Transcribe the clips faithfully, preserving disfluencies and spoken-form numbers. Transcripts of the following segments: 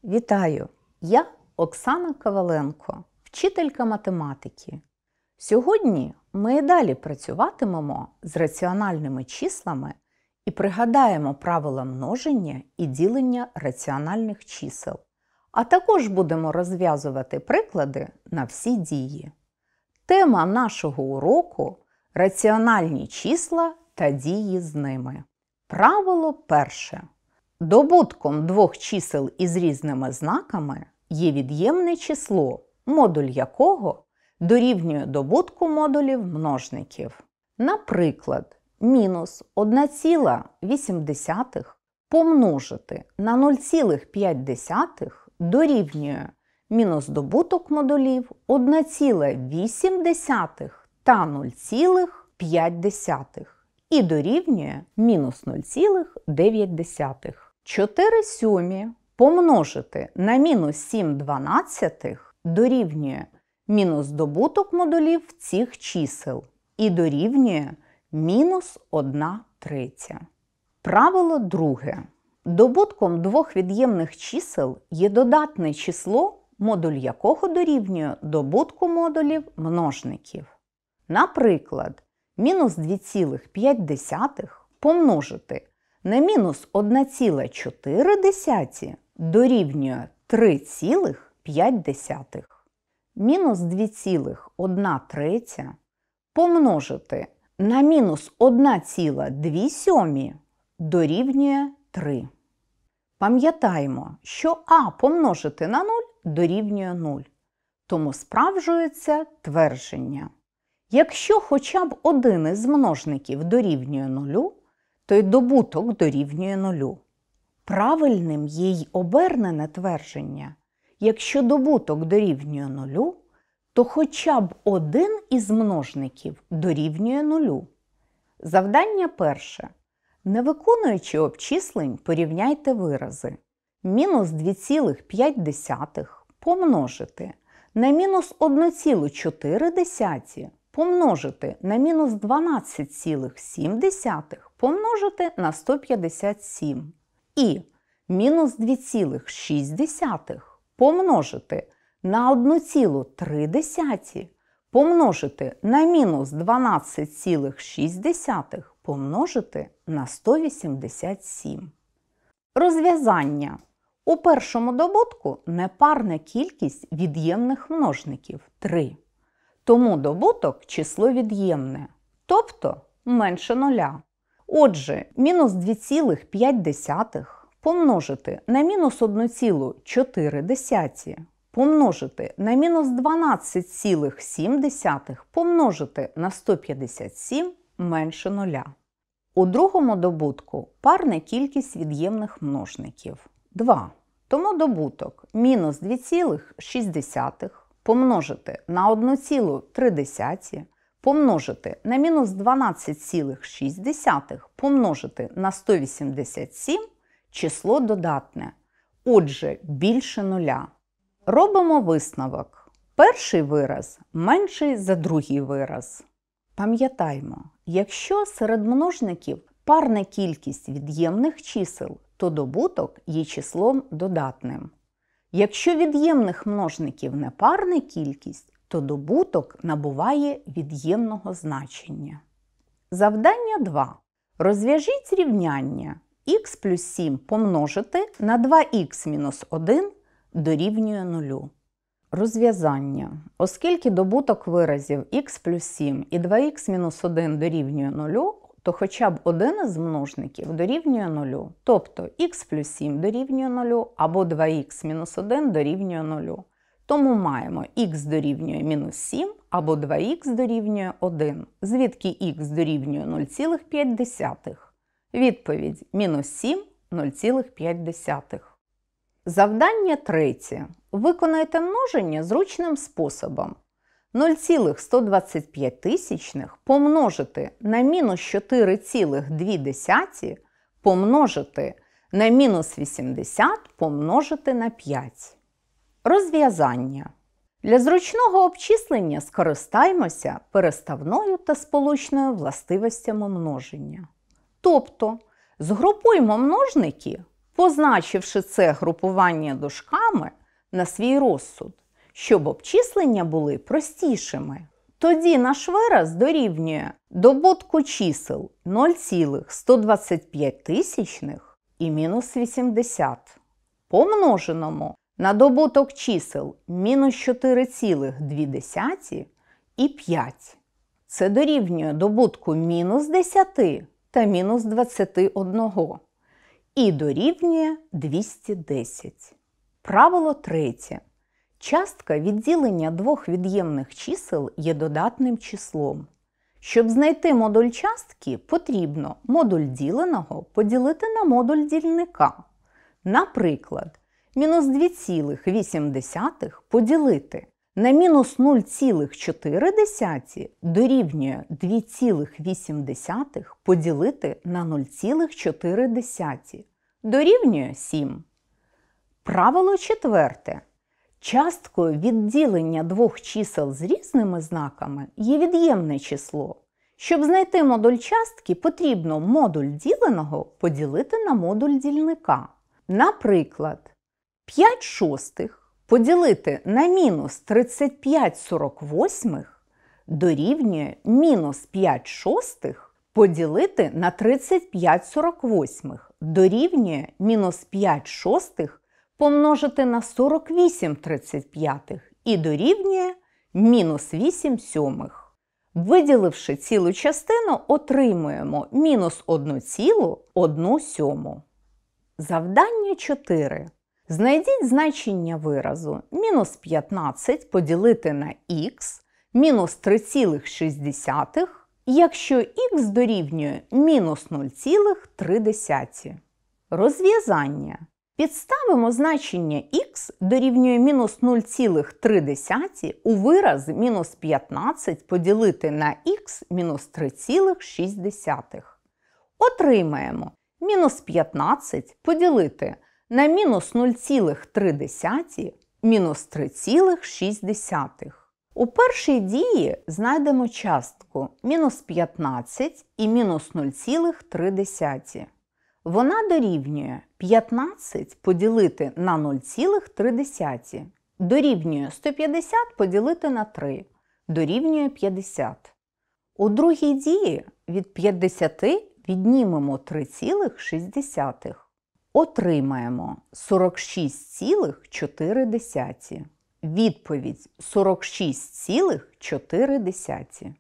Вітаю! Я Оксана Коваленко, вчителька математики. Сьогодні ми і далі працюватимемо з раціональними числами і пригадаємо правила множення і ділення раціональних чисел, а також будемо розв'язувати приклади на всі дії. Тема нашого уроку – раціональні числа та дії з ними. Правило перше. Добутком двох чисел із різними знаками є від'ємне число, модуль якого дорівнює добутку модулів множників. Наприклад, мінус одна ціла вісім десятих помножити на нуль цілих п'ять десятих дорівнює мінус добуток модулів одна ціла вісім десятих та нуль цілих п'ять десятих і дорівнює мінус нуль цілих дев'ять десятих. чотири сьомі помножити на мінус сім дванадцятих дорівнює мінус добуток модулів цих чисел і дорівнює мінус одна третя. Правило друге. Добутком двох від'ємних чисел є додатне число, модуль якого дорівнює добутку модулів множників. Наприклад, мінус дві цілих п'ять десятих помножити на мінус одна ціла чотири десяті дорівнює три цілих п'ять десятих. Мінус дві цілих одна третя помножити на мінус одна ціла дві сьомі дорівнює три. Пам'ятаємо, що а помножити на нуль дорівнює нуль, тому справджується твердження. Якщо хоча б один із множників дорівнює нулю, то й добуток дорівнює нулю. Правильним є й обернене твердження. Якщо добуток дорівнює нулю, то хоча б один із множників дорівнює нулю. Завдання перше. Не виконуючи обчислень, порівняйте вирази. Мінус дві цілих п'ять десятих помножити на мінус одна ціла чотири десяті помножити на мінус дванадцять цілих сім десятих помножити на сто п'ятдесят сім. І мінус дві цілих шість десятих помножити на одна ціла три десяті помножити на мінус дванадцять цілих шість десятих помножити на сто вісімдесят сім. Розв'язання. У першому добутку непарна кількість від'ємних множників – три. Тому добуток – число від'ємне, тобто менше нуля. Отже, мінус дві цілих п'ять десятих помножити на мінус одна ціла чотири десяті помножити на мінус дванадцять цілих сім десятих помножити на сто п'ятдесят сім менше нуля. У другому добутку парна кількість від'ємних множників – два. Тому добуток мінус дві цілих шість десятих помножити на одна ціла три десяті помножити на мінус дванадцять цілих шість десятих помножити на сто вісімдесят сім число додатне, отже, більше нуля. Робимо висновок. Перший вираз менший за другий вираз. Пам'ятаймо, якщо серед множників парна кількість від'ємних чисел, то добуток є числом додатним. Якщо від'ємних множників непарна кількість, то добуток набуває від'ємного значення. Завдання два. Розв'яжіть рівняння х плюс сім помножити на два х мінус один дорівнює нулю. Розв'язання. Оскільки добуток виразів х плюс сім і два х мінус один дорівнює нулю, то хоча б один із множників дорівнює нулю, тобто х плюс сім дорівнює нулю або два х мінус один дорівнює нулю. Тому маємо х дорівнює мінус сім або два х дорівнює один, звідки х дорівнює нуль цілих п'ять десятих. Відповідь – мінус сім, нуль цілих п'ять десятих. Завдання третє. Виконайте множення зручним способом. нуль цілих сто двадцять п'ять тисячних помножити на мінус чотири цілих дві десяті помножити на мінус вісімдесят помножити на п'ять. Розв'язання. Для зручного обчислення скористаймося переставною та сполучною властивостями множення. Тобто, згрупуймо множники позначивши це групування дужками на свій розсуд, щоб обчислення були простішими. Тоді наш вираз дорівнює добутку чисел нуль цілих сто двадцять п'ять тисячних і мінус вісімдесят, помноженому на добуток чисел мінус чотири цілих дві десяті і п'ять. Це дорівнює добутку мінус десяти та мінус двадцяти одного і дорівнює двісті десять. Правило третє. Частка відділення двох від'ємних чисел є додатним числом. Щоб знайти модуль частки, потрібно модуль діленого поділити на модуль дільника. Наприклад, мінус дві цілих вісім десятих поділити на мінус нуль цілих чотири десяті дорівнює дві цілих вісім десятих поділити на нуль цілих чотири десяті дорівнює сім. Правило четверте. Часткою відділення двох чисел з різними знаками є від'ємне число. Щоб знайти модуль частки, потрібно модуль діленого поділити на модуль дільника. Наприклад, п'ять шостих поділити на мінус тридцять п'ять сорок восьмих дорівнює мінус п'ять шостих поділити на тридцять п'ять сорок восьмих дорівнює мінус п'ять шостих помножити на сорок вісім тридцять п'ятих і дорівнює мінус вісім сьомих. Виділивши цілу частину, отримуємо мінус одну цілу одну сьому. Завдання чотири. Знайдіть значення виразу мінус п'ятнадцять поділити на х мінус три цілих шість десятих, якщо х дорівнює мінус нуль цілих три десяті. Розв'язання. Підставимо значення х дорівнює мінус нуль цілих три десяті у вираз мінус п'ятнадцять поділити на х мінус три цілих шість десятих. Отримаємо мінус п'ятнадцять поділити на мінус нуль цілих три десяті мінус три цілих шість десятих. У першій дії знайдемо частку мінус п'ятнадцять і мінус нуль цілих три десяті. Вона дорівнює п'ятнадцять поділити на нуль цілих три десяті, дорівнює сто п'ятдесят поділити на три, дорівнює п'ятдесят. У другій дії від п'ятдесяти віднімемо три цілих шість десятих. Отримаємо сорок шість цілих чотири десяті. Відповідь сорок шість цілих чотири десяті.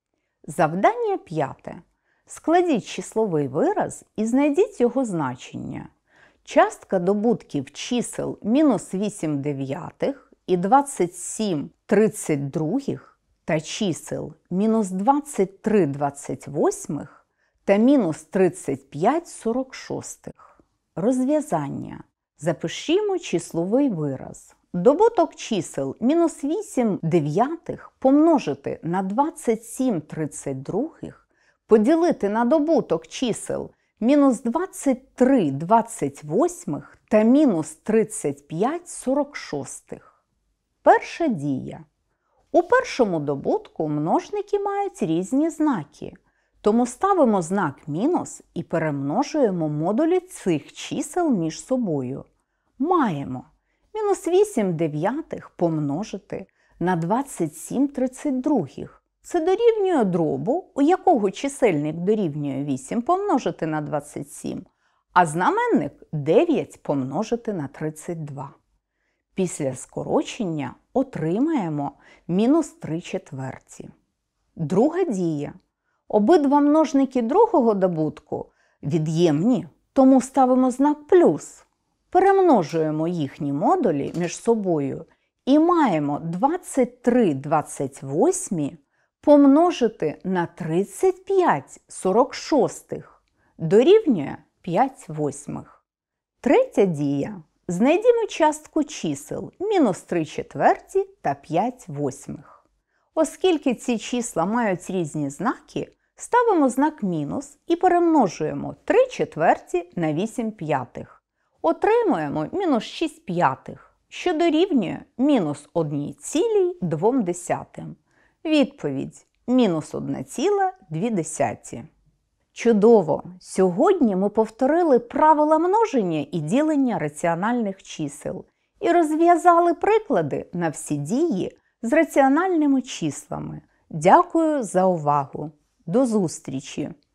Завдання п'яте. Складіть числовий вираз і знайдіть його значення. Частка добутків чисел мінус вісім дев'ятих і двадцять сім тридцять других та чисел мінус двадцять три двадцять восьмих та мінус тридцять п'ять сорок шостих. Розв'язання. Запишімо числовий вираз. Добуток чисел мінус вісім дев'ятих помножити на двадцять сім тридцять других поділити на добуток чисел мінус двадцять три двадцять восьмих та мінус тридцять п'ять сорок шостих. Перша дія. У першому добутку множники мають різні знаки, тому ставимо знак мінус і перемножуємо модулі цих чисел між собою. Маємо мінус вісім дев'ятих помножити на двадцять сім тридцять других. Це дорівнює дробу, у якого чисельник дорівнює вісім помножити на двадцять сім, а знаменник дев'ять помножити на тридцять два. Після скорочення отримаємо мінус три четверті. Друга дія. Обидва множники другого добутку від'ємні, тому ставимо знак плюс. Перемножуємо їхні модулі між собою і маємо двадцять три двадцять восьмі помножити на тридцять п'ять сорок шостих дорівнює п'ять восьмих. Третя дія. Знайдімо частку чисел мінус три четверті та п'ять восьмих. Оскільки ці числа мають різні знаки, ставимо знак мінус і перемножуємо три четверті на вісім п'ятих. Отримуємо мінус шість п'ятих, що дорівнює мінус одна ціла дві десятих. Відповідь – мінус одна ціла дві десяті. Чудово! Сьогодні ми повторили правила множення і ділення раціональних чисел і розв'язали приклади на всі дії з раціональними числами. Дякую за увагу! До зустрічі!